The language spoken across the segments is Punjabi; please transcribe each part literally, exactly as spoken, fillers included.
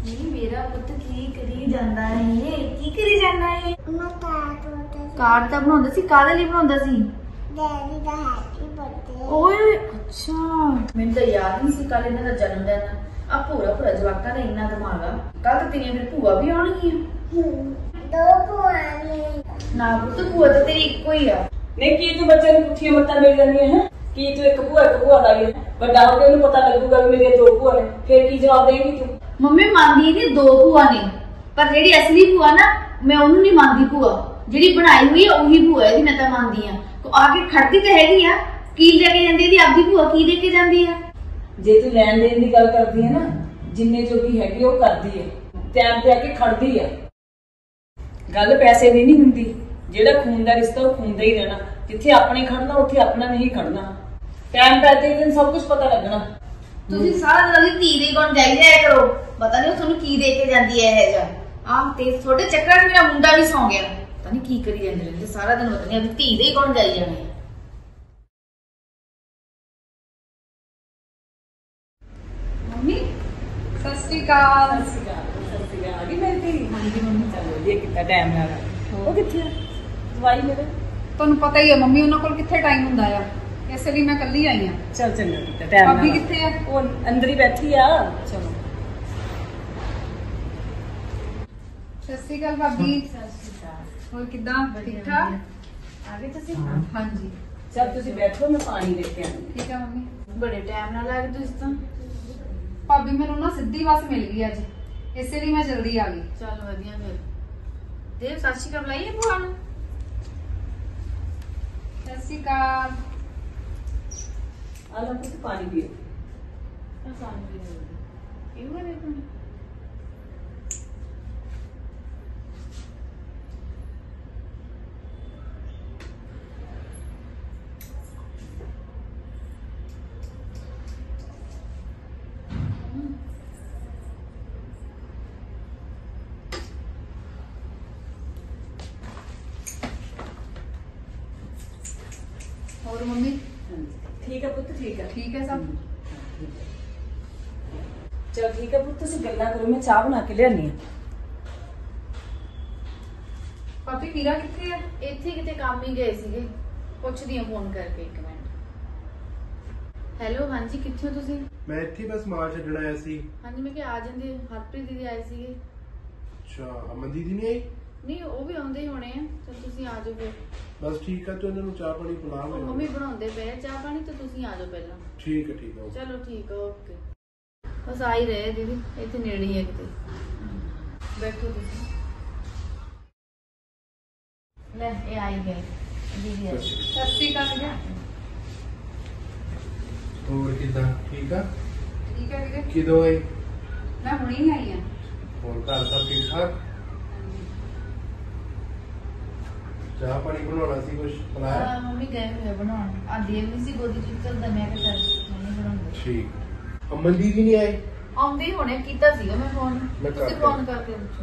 मेरा पुत की करी जांदा है की करी जांदा है मैं कार्ड कार्ड ਤਾਂ ਬਣਾਉਂਦਾ ਸੀ ਕਾਹਦੇ ਲਈ ਬਣਾਉਂਦਾ ਸੀ ਡੈਡੀ ਦਾ ਹੈਪੀ ਬਰਥਡੇ ਓਏ ਅੱਛਾ ਮੈਨੂੰ ਤਾਂ ਯਾਦ ਨਹੀਂ ਸੀ ਕੱਲ ਇਹਨਾਂ ਦਾ ਜਨਮ ਦਿਨ ਆ ਪੂਰਾ ਪੂਰਾ ਜਵਾਕਾਂ ਦਾ ਇੰਨਾ ਦਿਮਾਗ ਆ ਕੱਲ ਤਾਂ ਤੇਰੀਆਂ ਫਿਰ ਭੂਆ ਵੀ ਆਉਣਗੀਆਂ ਦੋ ਭੂਆ ਨੇ ਨਾ ਪੁੱਤ ਭੂਆ ਤਾਂ ਤੇਰੀ ਇੱਕੋ ਹੀ ਆ ਨਹੀਂ ਕੀ ਤੂੰ ਬੱਚੇ ਨੂੰ ਪੁੱਠੀਆਂ ਮੱਤਾਂ ਮਿਲ ਜਾਂਦੀਆਂ ਹੈ ਕੀ ਤੂੰ ਇੱਕ ਭੂਆ ਇੱਕ ਭੂਆ ਲਾਈ ਹੈ ਵੱਡਾ ਹੋ ਕੇ ਉਹਨੂੰ ਪਤਾ ਲੱਗੂਗਾ ਵੀ ਮੇਰੀਆਂ ਦੋ ਭੂਆ ਨੇ ਫਿਰ ਕੀ ਜਵਾਬ ਦੇਂਗੀ ਤੂੰ ਮੰਮੀ ਮੰਨਦੀ ਨਹੀਂ ਦੋ ਭੂਆ ਨੇ ਪਰ ਜਿਹੜੀ ਅਸਲੀ ਭੂਆ ਨਾ ਮੈਂ ਉਹਨੂੰ ਨਹੀਂ ਮੰਨਦੀ ਭੂਆ ਜਿਹੜੀ ਬਣਾਈ ਹੋਈ ਹੈ ਉਹੀ ਭੂਆ ਹੈ ਜੀ ਮੈਂ ਤਾਂ ਮੰਨਦੀ ਆ ਤੋ ਆ ਕੇ ਖੜਦੀ ਤਾਂ ਹੈਗੀ ਆ ਕੀ ਲੈ ਕੇ ਜਾਂਦੀ ਇਹਦੀ ਆਪਦੀ ਭੂਆ ਕੀ ਦੇ ਕੇ ਜਾਂਦੀ ਆ ਜੇ ਤੂੰ ਲੈਣ ਦੇਣ ਦੀ ਗੱਲ ਕਰਦੀ ਹੈ ਨਾ ਜਿੰਨੇ ਜੋਗੀ ਹੈਗੀ ਉਹ ਕਰਦੀ ਹੈ ਟਾਈਮ ਤੇ ਆ ਕੇ ਖੜਦੀ ਆ ਗੱਲ ਪੈਸੇ ਦੀ ਨਹੀਂ ਹੁੰਦੀ ਜਿਹੜਾ ਖੂਨ ਦਾ ਰਿਸ਼ਤਾ ਉਹ ਖੂਨ ਦਾ ਹੀ ਰਹਿਣਾ ਜਿੱਥੇ ਆਪਣੇ ਖੜਨਾ ਉੱਥੇ ਆਪਣਾ ਨਹੀਂ ਖੜਨਾ ਟਾਈਮ ਪੈ ਤੇ ਦਿਨ ਸਭ ਕੁਝ ਪਤਾ ਲੱਗਣਾ ਤੁਸੀਂ ਸਾਰਾ ਦਿਨ ਉਹਦੀ ਧੀ ਦੇ ਕੋਲ ਜਾਈ ਜਾਇਆ ਕਰੋ ਪਤਾ ਨਹੀਂ ਉਹ ਤੁਹਾਨੂੰ ਕੀ ਦੇ ਕੇ ਜਾਂਦੀ ਹੈ ਇਹ ਜਾ ਆਹ ਤੇ ਤੁਹਾਡੇ ਚੱਕਰਾਂ 'ਚ ਮੇਰਾ ਮੁੰਡਾ ਵੀ ਸੌਂ ਗਿਆ ਪਤਾ ਨਹੀਂ ਕੀ ਕਰੀ ਜਾਂਦੇ ਰਹਿੰਦੇ ਸਾਰਾ ਦਿਨ ਪਤਾ ਨਹੀਂ ਉਹਦੀ ਧੀ ਦੇ ਕੋਲ ਜਾਈ ਜਾਣੇ ਮੰਮੀ ਸਤਿ ਸ਼੍ਰੀ ਅਕਾਲ ਸਤਿ ਸ਼੍ਰੀ ਅਕਾਲ ਸਤਿ ਸ਼੍ਰੀ ਅਕਾਲ ਆ ਗਈ ਮੇਰੀ ਧੀ ਹਾਂਜੀ ਮੰਮੀ ਚੱਲ ਵਧੀਆ ਕੀਤਾ ਟਾਈਮ ਨਾਲ ਉਹ ਕਿੱਥੇ ਆ ਦਵਾਈ ਮੇਰੇ ਤੁਹਾਨੂੰ ਪਤਾ ਹੀ ਹੈ ਮੰਮੀ ਉਹਨਾਂ ਕੋਲ ਕਿੱਥੇ ਟਾਈਮ ਹੁੰਦਾ ਆ ਇਸ ਲਈ ਮੈਂ ਕੱਲੀ ਆਈ ਆ ਚੱਲ ਚੰਗਾ ਕੀਤਾ ਟਾਈਮ ਨਾਲ ਭਾਬੀ ਕਿੱਥੇ ਆ ਉਹ ਅੰਦਰ ਹੀ ਬੈਠੀ ਆ ਚਲੋ ਸਤਿ ਸ਼੍ਰੀ ਅਕਾਲ ਭਾਬੀ ਸਤਿ ਸ਼੍ਰੀ ਅਕਾਲ ਹੋਰ ਕਿੱਦਾਂ ਠੀਕ ਠਾਕ ਆ ਗਏ ਤੁਸੀਂ ਹਾਂਜੀ ਚੱਲ ਤੁਸੀਂ ਬੈਠੋ ਮੈਂ ਪਾਣੀ ਲੈ ਕੇ ਆਉਂਦੀ ਠੀਕ ਆ ਮੰਮੀ ਬੜੇ ਟਾਈਮ ਨਾਲ ਆ ਗਏ ਤੁਸੀਂ ਤਾਂ ਭਾਬੀ ਮੈਨੂੰ ਨਾ ਸਿੱਧੀ ਬੱਸ ਮਿਲ ਗਈ ਅੱਜ ਇਸੇ ਲਈ ਮੈਂ ਜਲਦੀ ਆ ਗਈ ਚੱਲ ਵਧੀਆ ਫਿਰ ਦੇਵ ਸਤਿ ਸ਼੍ਰੀ ਅਕਾਲ ਬੁਲਾਈਏ ਭੂਆ ਨੂੰ ਸਤਿ ਸ਼੍ਰੀ ਅਕਾਲ ਆ ਲਓ ਤੁਸੀਂ ਪਾਣੀ ਪੀਓ ਆਸਾਨ ਵੀ ਨਹੀਂ ਇਹ ਵਾਲੇ ਤਾਂ ਹੋਰ ਮੰਮੀ ਠੀਕ ਹੈ ਪੁੱਤ ਠੀਕ ਹੈ ਠੀਕ ਹੈ ਸਭ ਚਲ ਠੀਕ ਹੈ ਪੁੱਤ ਤੁਸੀਂ ਗੱਲਾਂ ਕਰੋ ਮੈਂ ਚਾਹ ਬਣਾ ਕੇ ਲਿਆਨੀ ਆ ਭਾਬੀ ਵੀਰਾ ਕਿੱਥੇ ਆ ਇੱਥੇ ਕਿਤੇ ਕੰਮ ਹੀ ਗਏ ਸੀਗੇ ਪੁੱਛਦੀ ਆ ਫੋਨ ਕਰਕੇ ਇੱਕ ਮਿੰਟ ਹੈਲੋ ਹਾਂਜੀ ਕਿੱਥੇ ਹੋ ਤੁਸੀਂ ਮੈਂ ਇੱਥੇ ਬਸ ਮਾਲ ਛੱਡਣ ਆਇਆ ਸੀ ਹਾਂਜੀ ਮੈਂ ਕਿ ਆ ਜਾਂਦੇ ਹਰਪ੍ਰੀਤ ਦੀਦੀ ਆਏ ਸੀਗੇ ਅੱਛਾ ਅਮਨ ਦੀਦੀ ਨਹੀਂ ਆਈ ਨਹੀਂ ਉਹ ਵੀ ਆਉਂਦੇ ਹੀ ਹੋਣੇ ਆ ਚਲ ਤੁਸੀਂ ਆ ਜਾਓ ਫਿਰ ਬਸ ਠੀਕ ਆ ਤੂੰ ਇਹਨਾਂ ਨੂੰ ਚਾਹ ਪਾਣੀ ਪਿਲਾ ਉਹ ਲੈ ਮੰਮੀ ਬਣਾਉਂਦੇ ਪਏ ਆ ਚਾਹ ਪਾਣੀ ਤੇ ਤੁਸੀਂ ਆ ਜਾਓ ਪਹਿਲਾਂ ਠੀਕ ਹੈ ਠੀਕ ਹੈ ਚਲੋ ਠੀਕ ਆ ਓਕੇ ਬਸ ਆ ਹੀ ਰਹੇ ਦੀਦੀ ਇੱਥੇ ਨੇੜੇ ਹੀ ਹੈ ਕਿਤੇ ਬੈਠੋ ਤੁਸੀਂ ਲੈ ਇਹ ਆਈ ਗਏ ਦੀਦੀ ਆਈ ਸਤਿ ਸ਼੍ਰੀ ਅਕਾਲ ਵੀਰੇ ਹੋਰ ਕਿਦਾਂ ਠੀਕ ਆ ਠੀਕ ਹੈ ਵੀਰੇ ਕਿਦੋਂ ਆਏ ਮੈਂ ਹੁਣੀ ਹੀ ਆਈ ਆ ਹੋਰ ਘਰ ਸਭ ਠੀਕ ਠਾਕ ਚਾਹ ਪਾਣੀ ਬਣਾਉਣਾ ਸੀ ਕੁਝ ਬਣਾਇਆ ਆ ਮੰਮੀ ਗਏ ਹੋਏ ਬਣਾਉਣ ਆ ਦੇਵ ਨਹੀਂ ਸੀ ਗੋਦੀ ਚ ਚੱਲਦਾ ਮੈਂ ਕਿਹਾ ਚੱਲ ਮੰਮੀ ਬਣਾਉਂਦੇ ਠੀਕ ਅਮਨ ਦੀਦੀ ਨਹੀਂ ਆਏ ਆਉਂਦੇ ਹੀ ਹੋਣੇ ਕੀਤਾ ਸੀਗਾ ਮੈਂ ਫੋਨ ਮੈਂ ਤੁਸੀਂ ਕਰਦਾ। ਫੋਨ ਕਰਕੇ ਪੁੱਛੋ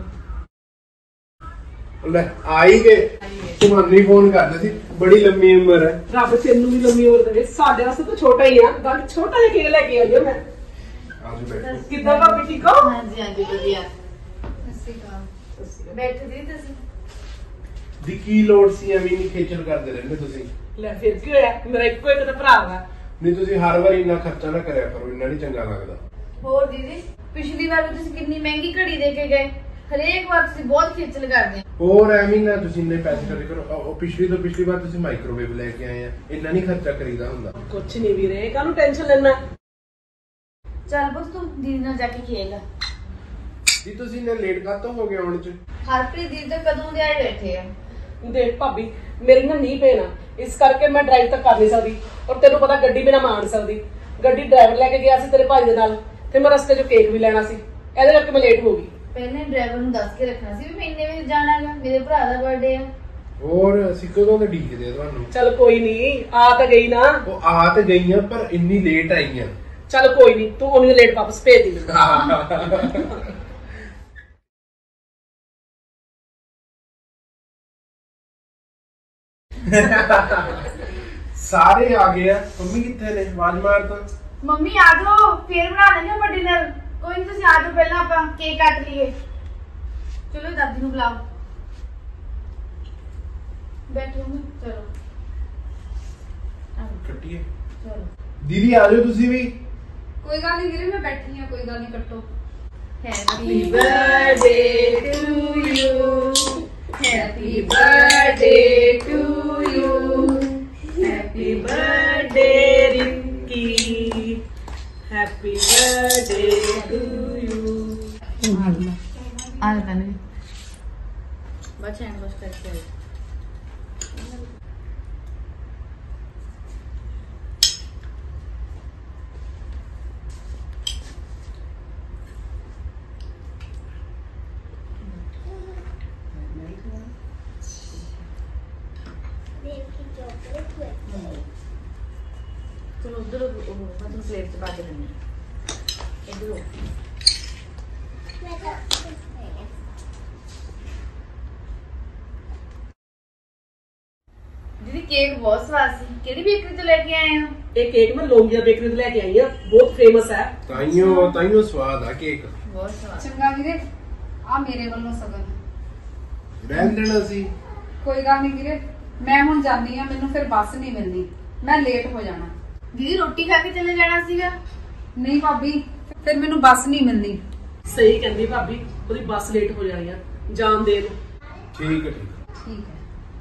ਲੈ ਆਈ ਗਏ ਤੁਹਾਨੂੰ ਨਹੀਂ ਫੋਨ ਕਰਦੇ ਸੀ ਬੜੀ ਲੰਮੀ ਉਮਰ ਹੈ ਰੱਬ ਤੈਨੂੰ ਵੀ ਲੰਮੀ ਉਮਰ ਦੇਵੇ ਸਾਡੇ ਵਾਸਤੇ ਤਾਂ ਛੋਟਾ ਹੀ ਆ ਗੱਲ ਛੋਟਾ ਜਿਹਾ ਕੇਕ ਲੈ ਕੇ ਆਇਓ ਮੈਂ ਆਜੋ ਬੈਠੋ ਕਿੱਦਾਂ ਭਾਬੀ ਠੀਕ ਹੋ ਹਾਂਜੀ ਹਾਂਜੀ ਵਧੀਆ ਸਤਿ ਸ਼੍ਰੀ ਅਕਾਲ ਬੈਠੇ ਦੀ ਤੁਸੀਂ ਦੀ ਕੀ ਲੋੜ ਸੀ ਐਵੇਂ ਨਹੀਂ ਖੇਚਲ ਕਰਦੇ ਰਹਿੰਦੇ ਤੁਸੀਂ ਲੈ ਫਿਰ ਕੀ ਹੋਇਆ ਮੇਰਾ ਇੱਕੋ ਇੱਕ ਤਾਂ ਭਰਾ ਵਾ ਨਹੀਂ ਤੁਸੀਂ ਹਰ ਵਾਰੀ ਇੰਨਾ ਖਰਚਾ ਨਾ ਕਰਿਆ ਕਰੋ ਇੰਨਾ ਨਹੀਂ ਚੰਗਾ ਲੱਗਦਾ ਹੋਰ ਦੀਦੀ ਪਿਛਲੀ ਵਾਰ ਵੀ ਤੁਸੀਂ ਕਿੰਨੀ ਮਹਿੰਗੀ ਘੜੀ ਦੇ ਕੇ ਗਏ ਹਰੇਕ ਵਾਰ ਤੁਸੀਂ ਬਹੁਤ ਖੇਚਲ ਕਰਦੇ ਹੋਰ ਐਵੇਂ ਨਾ ਤੁਸੀਂ ਇੰਨੇ ਪੈਸੇ ਖਰਚ ਕਰੋ ਉਹ ਪਿਛਲੀ ਤੋਂ ਪਿਛਲੀ ਵਾਰ ਤੁਸੀਂ ਮਾਈਕ੍ਰੋਵੇਵ ਲੈ ਕੇ ਆਏ ਆ ਇੰਨਾ ਨਹੀਂ ਖਰਚਾ ਕਰੀਦਾ ਹੁੰਦਾ ਕੁਛ ਨਹੀਂ ਵੀਰੇ ਕਾਹਨੂੰ ਟੈਨਸ਼ਨ ਲੈਣਾ ਚੱਲ ਬਸ ਤੂੰ ਦੀਦੀ ਨਾਲ ਜਾ ਕੇ ਖੇਲ ਜੀ ਤੁਸੀਂ ਇੰਨਾ ਲੇਟ ਕਾਹਤੋਂ ਹੋ ਗਏ ਆਉਣ ਚ ਹਰਪ੍ਰੀਤ ਦੀਦੀ ਤਾਂ ਕਦੋਂ ਦੇ ਆਏ ਬੈਠੇ ਆ ਦੇਖ ਭਾਬੀ ਮੇਰੀ ਨਾ ਨਹੀਂ ਪੈਣਾ ਇਸ ਕਰਕੇ ਮੈਂ ਡਰਾਈਵ ਤਾਂ ਕਰ ਨਹੀਂ ਸਕਦੀ ਔਰ ਤੈਨੂੰ ਪਤਾ ਗੱਡੀ ਬਿਨਾ ਮਾਣ ਸਕਦੀ ਗੱਡੀ ਡਰਾਈਵਰ ਲੈ ਕੇ ਗਿਆ ਸੀ ਤੇਰੇ ਭਾਈ ਦੇ ਨਾਲ ਤੇ ਮੈਂ ਰਸਤੇ 'ਚ ਕੇਕ ਵੀ ਲੈਣਾ ਸੀ ਇਹਦੇ ਕਰਕੇ ਮੈਂ ਲੇਟ ਹੋ ਗਈ ਪਹਿਲੇ ਡਰਾਈਵਰ ਨੂੰ ਦੱਸ ਕੇ ਰੱਖਣਾ ਸੀ ਵੀ ਮੈਂ ਇੰਨੇ ਵਜੇ ਜਾਣਾ ਹੈਗਾ ਮੇਰੇ ਭਰਾ ਦਾ ਬਰਥਡੇ ਆ ਹੋਰ ਅਸੀਂ ਕਦੋਂ ਤੇ ਡੀਕਦੇ ਆ ਤੁਹਾਨੂੰ ਚੱਲ ਕੋਈ ਨਹੀਂ ਆ ਤਾਂ ਗਈ ਨਾ ਉਹ ਆ ਤੇ ਗਈਆਂ ਪਰ ਇੰਨੀ ਲੇਟ ਆਈਆਂ ਚੱਲ ਕੋਈ ਨਹੀਂ ਤੂੰ ਉਹਨੂੰ ਲੇਟ ਵਾਪਸ ਭੇਜ ਦੀ ਮੈਨੂੰ ਸਾਰੇ ਆ ਗਏ ਆ ਮੰਮੀ ਕਿੱਥੇ ਨੇ ਆਵਾਜ਼ ਮਾਰ ਤਾਂ ਮੰਮੀ ਆ ਜਾਓ ਫੇਰ ਬਣਾ ਲੈਂਗੇ ਆਪਾਂ ਡਿਨਰ ਕੋਈ कोई नहीं, तुम आ जाओ पहले आप केक कट लिए। चलो दादी को बुलाओ, बैठो। चलो कटिए। चलो दीदी आ जाओ तुसी भी। कोई गल नहीं वीरे, मैं बैठी हां, कोई गल नहीं, Katto. Happy birthday to you, happy birthday to you, happy birthday Rinki, happy birthday to you. आ जाता नहीं बस हैंड वॉश करके आए। चलो उधर मैं तुम प्लेट से बात करनी इधर हो। दीदी केक बहुत स्वाद सी, केड़ी बेकरी तो लेके आए हो? ਇਹ ਕੇਕ ਮੈਂ ਲੋਂਗੀਆ ਬੇਕਰੀ ਤੋਂ ਲੈ ਕੇ ਆਈ ਆ, ਬਹੁਤ ਫੇਮਸ ਹੈ। ਤਾਈਓ ਤਾਈਓ ਸਵਾਦ ਆ ਕੇਕ। बहुत स्वाद। चंगा वीरे, आ मेरे वालों सगन। ਰਹਿਣ ਦੇਣਾ ਸੀ। कोई गल नहीं वीरे, मैं हुण जानी आ, मैनू फिर बस नहीं मिलनी, मैं लेट हो जाना। दीदी रोटी खा के चले जाना सीगा। नहीं भाभी, फिर मैनू बस नहीं मिलनी। ਸਹੀ ਕਹਿੰਦੀ ਭਾਬੀ, ਉਹਦੀ ਬੱਸ ਲੇਟ ਹੋ ਜਾਣੀ ਆ, ਜਾਣ ਦੇ ਨੂੰ। ਠੀਕ ਹੈ ਠੀਕ ठीक है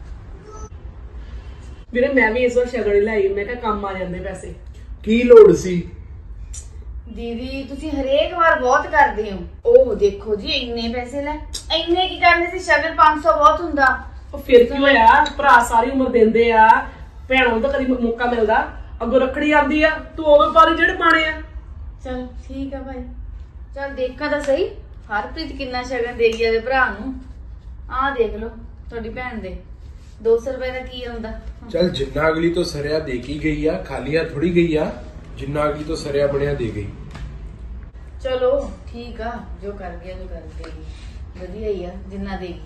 ਵੀਰੇ ਮੈਂ ਵੀ ਇਸ ਵਾਰ ਸ਼ਗਨ ਲਈ, ਮੈਂ ਕਿਹਾ ਕੰਮ ਆ ਜਾਂਦੇ ਪੈਸੇ। ਕੀ ਲੋੜ ਸੀ? दीदी तुसी हरेक बार बहुत करते हो। ओह देखो जी इन्ने पैसे ले, इन्ने की करने से शगन पाँच सौ बहुत हुंदा। ਉਹ ਫਿਰ ਕੀ ਹੋਇਆ, ਭਰਾ ਸਾਰੀ ਉਮਰ ਦਿੰਦੇ ਆ, ਭੈਣਾਂ ਨੂੰ ਤਾਂ ਕਦੀ ਮੌਕਾ ਮਿਲਦਾ। ਅੱਗੋਂ ਰੱਖੜੀ ਆਉਂਦੀ ਆ, ਤੂੰ ਉਦੋਂ ਪਾਰੀ ਜਿਹੜੇ ਪਾਣੇ ਆ। चल ठीक है भाई, चल देखा तो सही हरप्रीत कितना शगन दे गया भरा नूं। आ देख लो थोड़ी भैन दे दो सौ रुपए का की आंदा। ਚੱਲ ਜਿੰਨਾ ਅਗਲੀ ਤੋਂ ਸਰਿਆ ਦੇ ਕੇ ਗਈ ਆ, ਖਾਲੀ ਹੱਥ ਥੋੜੀ ਗਈ ਆ। ਜਿੰਨਾ ਅਗਲੀ ਤੋਂ ਸਰਿਆ ਬਣਿਆ ਦੇ ਗਈ। चलो ठीक आ, जो कर गया जो कर देगी, वधिया ही आ जिन्ना देगी।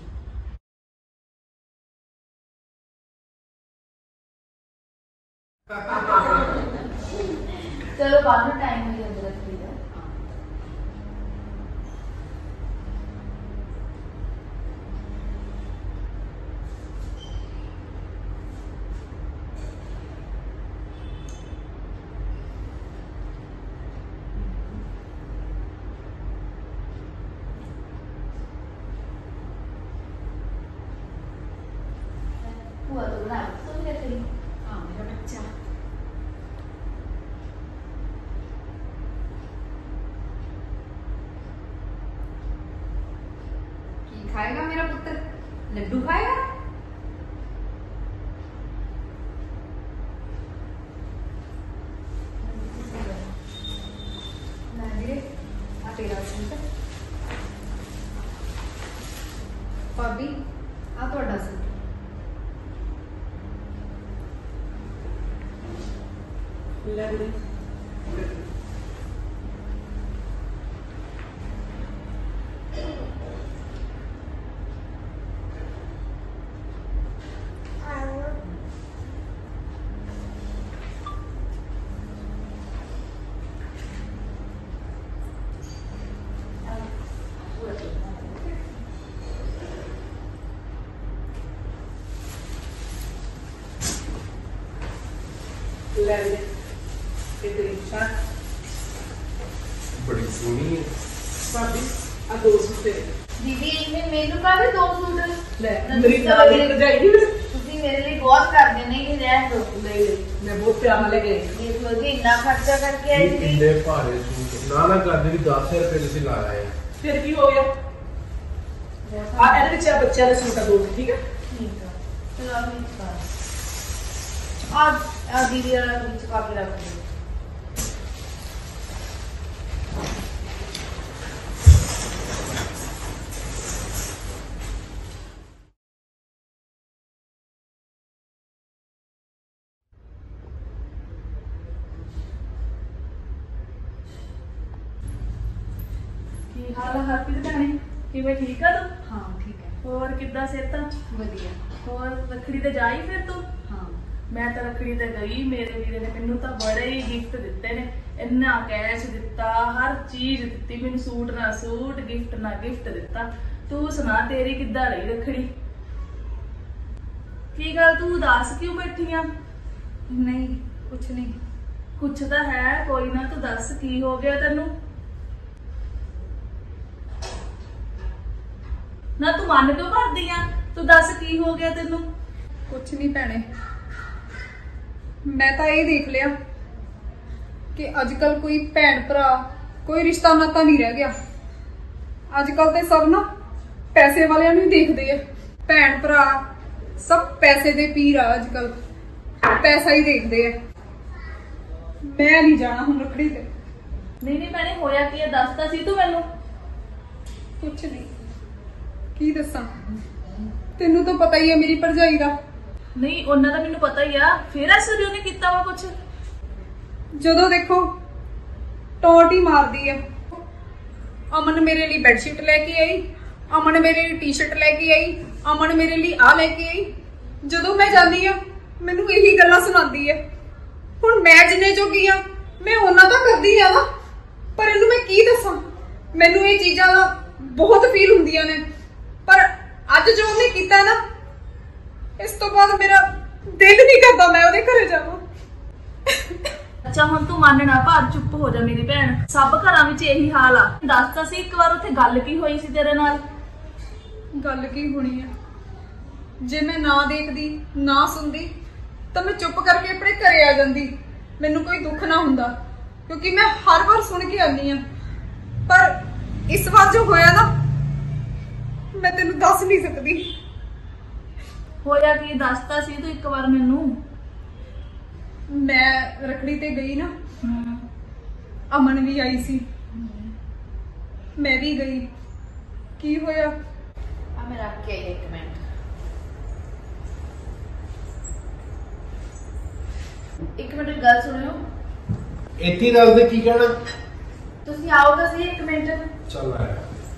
चलो बाद में टाइम हो जाए जरा फ्री है। हुआ तो बना तुम क्या करी? हाँ मेरा बच्चा। की खाएगा मेरा पुत्र? लड्डू खाएगा? ना वीरे, आ तेरा सूट। भाभी आ तुहाडा सूट। ਲੈ ਵੀਰੇ ਲੈ ਵੀਰੇ ਇਹ ਤੇਰੀ ਸ਼ਰਟ। ਬੜੀ ਸੋਹਣੀ ਹੈ। ਭਾਬੀ ਆ ਦੋ ਸੂਟ ਤੇਰੇ। दीदी इनमें मेनू का भी दो सूट ਲੈ ਮੇਰੀ ਨਾਲ ਦੀ ਭਰਜਾਈ ਨੀ ਵੀਰੇ, तुसी मेरे लिए बहुत कर देने कि रहन दो। ਨਹੀਂ ਮੈਂ ਬਹੁਤ ਪਿਆਰ ਨਾਲ ਲੈ ਕੇ ਆਈ। देख लो जी इतना खर्चा करके आई ਇਹ दीदी। ਇੰਨੇ ਭਾਰੇ ਸੂਟ ਨਾ ਨਾ ਕਰਦੇ ਵੀ ਦਸ ਹਜ਼ਾਰ ਰੁਪਏ ਤੁਸੀਂ ਲਾਇਆ ਆ। ਫਿਰ ਕੀ ਹੋ ਗਿਆ, ਆ ਇਹਦੇ ਵਿੱਚ ਆ ਬੱਚਿਆਂ ਦੇ ਸੂਟ ਆ ਦੋ, ਠੀਕ ਹੈ। ठीक है चलो अभी आज आज दीदी वाला बीच काफी रख दो। ਕੀ ਹਾਲ ਆ ਹਰਪ੍ਰੀਤ ਭੈਣੇ, ਕਿਵੇਂ ਠੀਕ ਆ ਤੂੰ? हाँ ठीक है ਹੋਰ ਕਿੱਦਾਂ ਸਿਹਤਾਂ? बढ़िया। ਹੋਰ ਰੱਖੜੀ ਤੇ ਜਾਈ ਫਿਰ ਤੂੰ? हाँ ਮੈਂ ਤਾਂ ਰੱਖੜੀ ਤੇ ਗਈ, ਮੇਰੇ ਵੀਰੇ ਨੇ ਮੈਨੂੰ ਤਾਂ ਬੜੇ ਹੀ ਗਿਫਟ ਦਿੱਤੇ ਨੇ। इन्ना कैश दिता, हर चीज दिती मैनू, सूट ना सूट, गिफ्ट ना गिफ्ट दिता। तू सुना तेरी किद्दां रही रखड़ी? की गल तू उदास क्यों बैठी आ? नहीं कुछ नहीं। कुछ तो है, कोई ना, तू दस की हो गया तेनू? ना तू मन क्यों भरदी आ? तू दस की हो गया तेनू? कुछ नहीं भैने, मैं तो ये देख लिया कि अजकल कोई भैन भरा कोई रिश्ता नाता नहीं रह गया। अजकल तो सब ना पैसे वालियां नूं ही देखदे है। भैन भरा सब पैसे दे पीर आ, अजकल पैसा ही देखते है। मैं नहीं जाना हुण रखड़ी ते। नहीं नहीं मैंने होया की है, दसता सी तू मैनू? कुछ नहीं, की दसा, तेनू तो पता ही है मेरी भरजाई दा। नहीं उन्ना तो मैनू पता ही आ, फिर असर उन्हें किता वा कुछ? जदों देखो टोट ही मारदी है। अमन मेरे लिए बेडशीट लेके आई, अमन मेरे लिए टी शर्ट लेके आई, अमन मेरे लिए आ लेके आई। जदों मैं जानी आ मैनू यही गल्लां सुनाती है। हुण मैं जिन्ने जोगी आ मैं उन्ना तो करदी आ ना, पर इनू मैं की दसां, मैनू ये चीज़ां दा बहुत फील हुंदियां ने। पर अज जो उन्हें कीता ना, इस तो बाद मेरा दिल नहीं करता मैं उहदे घरे जावां। अच्छा हुण तू मन ना भार, चुप हो जा मेरी भैन, सब घरां विच यही हाल आ। दस तां सी एक बार उत्थे गल की होई सी तेरे नाल? गल की होनी है, जे मैं ना देखदी ना सुनदी तो मैं चुप करके अपने घरे आ जांदी, मैनू कोई दुख ना हुंदा, क्योंकि मैं हर बार सुन के आनी आ। पर इस बार जो होया ना, मैं तेनू दस नहीं सकदी। होया की दसता सी तू एक बार मैनू? मैं रखड़ी ते गई ना, अमन भी आई सी, मैं भी गई, की होया? आ मैं रख के आई एक मिनट। एक मिनट गल सुनियो, ਇੱਥੇ ਦੱਸ ਦੇ ਕੀ ਕਹਿਣਾ। ਤੁਸੀਂ ਆਓ ਤਾਂ ਸਹੀ ਇੱਕ ਮਿੰਟ। ਚੱਲ ਆਇਆ।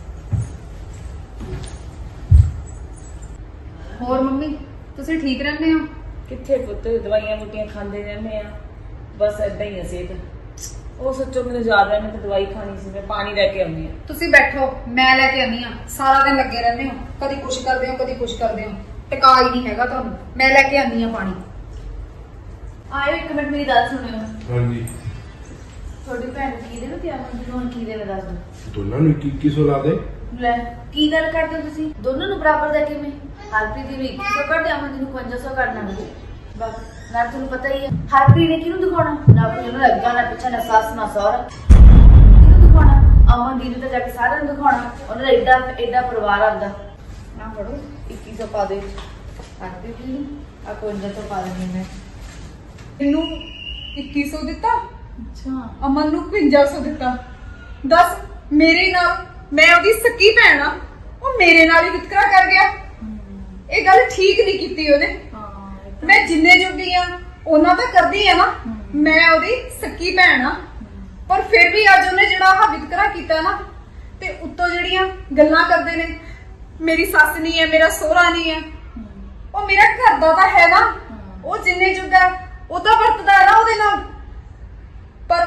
ਹੋਰ ਮੰਮੀ ਤੁਸੀਂ ਠੀਕ ਰਹਿੰਦੇ ਹੋ? ਕਿੱਥੇ ਪੁੱਤ, ਦਵਾਈਆਂ ਬੂਟੀਆਂ ਖਾਂਦੇ ਰਹਿੰਦੇ ਆ, ਬਸ ਏਦਾਂ ਹੀ ਆ ਸਿਹਤ। ਉਹ ਸੱਚੋ ਮੈਨੂੰ ਯਾਦ ਹੈ, ਮੈਂ ਤਾਂ ਦਵਾਈ ਖਾਣੀ ਸੀ, ਮੈਂ ਪਾਣੀ ਲੈ ਕੇ ਆਉਂਦੀ ਆ। ਤੁਸੀਂ ਬੈਠੋ, ਮੈਂ ਲੈ ਕੇ ਆਨੀ ਆ। ਸਾਰਾ ਦਿਨ ਲੱਗੇ ਰਹਿੰਦੇ ਹੋ, ਕਦੀ ਕੁਛ ਕਰਦੇ ਹੋ ਕਦੀ ਕੁਛ ਕਰਦੇ ਹੋ, ਟਿਕਾ ਹੀ ਨਹੀਂ ਹੈਗਾ ਤੁਹਾਨੂੰ। ਮੈਂ ਲੈ ਕੇ ਆਨੀ ਆ ਪਾਣੀ। ਆਇਓ ਇੱਕ ਮਿੰਟ, ਮੇਰੀ ਗੱਲ ਸੁਣਿਓ। ਹਾਂਜੀ। ਤੁਹਾਡੀ ਭੈਣ ਨੂੰ ਕੀ ਦੇਵੇ ਤੇ ਅਮਨ ਨੂੰ ਕੀ ਦੇਵੇ ਦੱਸ ਦੋ। ਦੋਨਾਂ ਨੂੰ ਇੱਕੀ ਇੱਕੀ ਸੌ ਲਾ ਦੇ। ਲੈ ਕੀ ਗੱਲ ਕਰਦੇ ਹੋ ਤੁਸੀਂ? ਦੋਨੋਂ ਨੂੰ ਬਰਾਬਰ ਦਾ ਕਿਵੇਂ? ਹਰਪ੍ਰੀਤ ਦੀ ਵੀ ਇੱਕੀ ਸੌ ਕੱਢ, ਅਮਨ ਦੀ ਨੂੰ ਪੰਜ ਸੌ ਕੱਢਣਾ ਨਹੀਂ। ਬਸ ਨਾ ਤੁਹਾਨੂੰ ਪਤਾ ਹੀ ਹੈ ਹਰਪ੍ਰੀਤ ਨੇ ਕਿਹਨੂੰ ਦਿਖਾਉਣਾ, ਨਾ ਕੋਈ ਉਹਨੂੰ ਲੱਗਾ ਨਾ ਪਿੱਛੇ, ਨਾ ਸੱਸ ਨਾ ਸਹੁਰਾ, ਕਿਹਨੂੰ ਦਿਖਾਉਣਾ? ਅਮਨ ਦੀ ਨੂੰ ਤਾਂ ਜਾ ਕੇ ਸਾਰਿਆਂ ਨੂੰ ਦਿਖਾਉਣਾ, ਉਹਨਾਂ ਦਾ ਏਡਾ ਏਡਾ ਪਰਿਵਾਰ ਆਉਂਦਾ। ਨਾ ਫੜੋ ਇੱਕੀ ਸੌ ਪਾ ਦੇ ਹਰਪ੍ਰੀਤ ਨੂੰ, ਆ ਪੰਜ ਸੌ ਪਾ ਦੇਣੀ ਮੈਂ। ਇਹਨੂੰ ਇੱਕੀ ਸੌ ਦਿੱਤਾ, ਅੱਛਾ ਅਮਨ ਨੂੰ ਇਕਵੰਜਾ ਸੌ ਦਿੱਤਾ। ਦੱਸ ਮੇਰੇ ਨਾਲ, ਮੈਂ ਉਹਦੀ ਸੱਕੀ ਭੈਣ ਆ, ਉਹ ਮੇਰੇ ਨਾਲ ਹੀ ਵਿਤਕਰਾ ਕਰ ਗਿਆ। ਇਹ ਗੱਲ ਠੀਕ ਨਹੀਂ ਕੀਤੀ ਉਹਨੇ। ਮੈਂ ਜਿੰਨੇ ਜੋਗੀ ਆ ਉਹਨਾਂ ਤਾਂ ਕਰਦੀ ਆ ਨਾ, ਮੈਂ ਉਹਦੀ ਸੱਕੀ ਭੈਣ ਆ, ਪਰ ਫਿਰ ਵੀ ਅੱਜ ਉਹਨੇ ਜਿਹੜਾ ਆਹ ਵਿਤਕਰਾ ਕੀਤਾ ਨਾ, ਤੇ ਉੱਤੋਂ ਜਿਹੜੀਆਂ ਗੱਲਾਂ ਕਰਦੇ ਨੇ, ਮੇਰੀ ਸੱਸ ਨਹੀਂ ਹੈ, ਮੇਰਾ ਸਹੁਰਾ ਨਹੀਂ ਹੈ, ਉਹ ਮੇਰਾ ਘਰ ਦਾ ਤਾਂ ਹੈ ਨਾ, ਉਹ ਜਿੰਨੇ ਜੋਗਾ ਉਹ ਤਾਂ ਵਰਤਦਾ ਹੈ ਨਾ ਉਹਦੇ ਨਾਲ। ਪਰ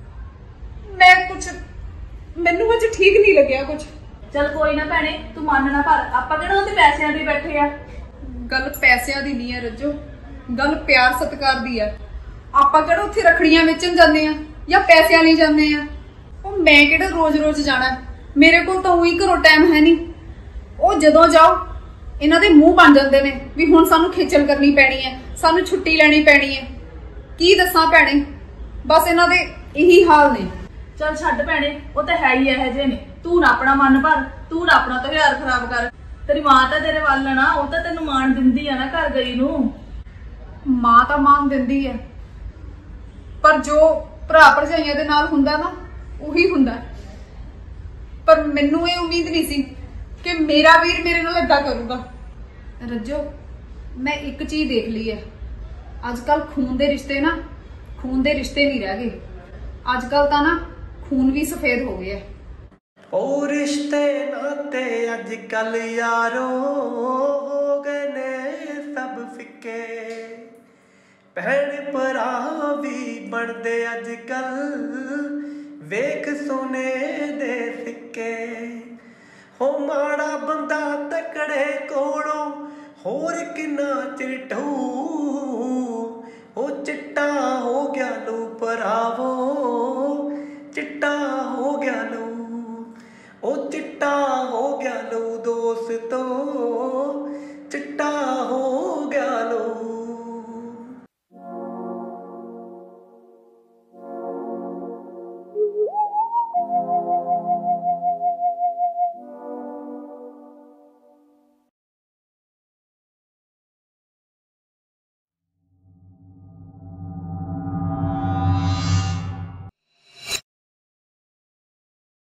ਮੈਂ ਕੁਛ, ਮੈਨੂੰ ਅੱਜ ਠੀਕ ਨਹੀਂ ਲੱਗਿਆ ਕੁਛ। चल कोई ना भैने, तू मन ना भर, आपां किहड़ा उहदे पैसिਆਂ ਦੇ बैठे आ। गल पैसिਆਂ ਦੀ नहीं है रज्जो, गल प्यार सत्कार दी है। आपां किहड़ा उत्थे रखड़ियां वेचण जांदे आ या पैसिਆਂ ਲਈ ਜਾਂਦੇ ਆ। ਉਹ मैं किहड़ा रोज रोज जाना, मेरे कोल ਤਾਂ ਉਹੀ ਘਰੋਂ टाइम है नहीं। ਉਹ ਜਦੋਂ ਜਾਓ ਇਹਨਾਂ ਦੇ ਮੂੰਹ ਬਣ ਜਾਂਦੇ ਨੇ ਵੀ ਹੁਣ ਸਾਨੂੰ ਖੇਚਲ ਕਰਨੀ ਪੈਣੀ ਹੈ, ਸਾਨੂੰ ਛੁੱਟੀ ਲੈਣੀ ਪੈਣੀ ਹੈ। ਕੀ ਦੱਸਾਂ ਭੈਣੇ, ਬਸ ਇਹਨਾਂ ਦੇ ਇਹੀ ਹਾਲ ਨੇ। चल छड्ड भैने, वो तो है ही इहो जे ने। तू ना अपना मन भर, तू ना अपना त्योहार खराब कर। तेरी मां तो तेरे वल ना, वो तो तेनू मान दिंदी आ ना घर गई नू। मां तो मान दिंदी है, पर जो भरा भरजाइयां दे नाल हुंदा ना उही हुंदा। पर मैनू ये उम्मीद नहीं सी कि मेरा वीर मेरे नाल इदां करूगा। रज्जो मैं एक चीज देख ली है, अजकल खून दे रिश्ते ना खून दे रिश्ते नहीं रह गए। अजकल तो ना खून भी सफेद हो गया। ओ रिश्ते नाते अजकल यारो हो गए ने सब फिके, भैन भरा भी बनदे अजकल वेख सोने दे सिक्के हो माड़ा बंदा तकड़े कोलों होर किन्ना चिर ढऊ ओ चिट्टा हो गया लो भरावो चिट्टा हो गया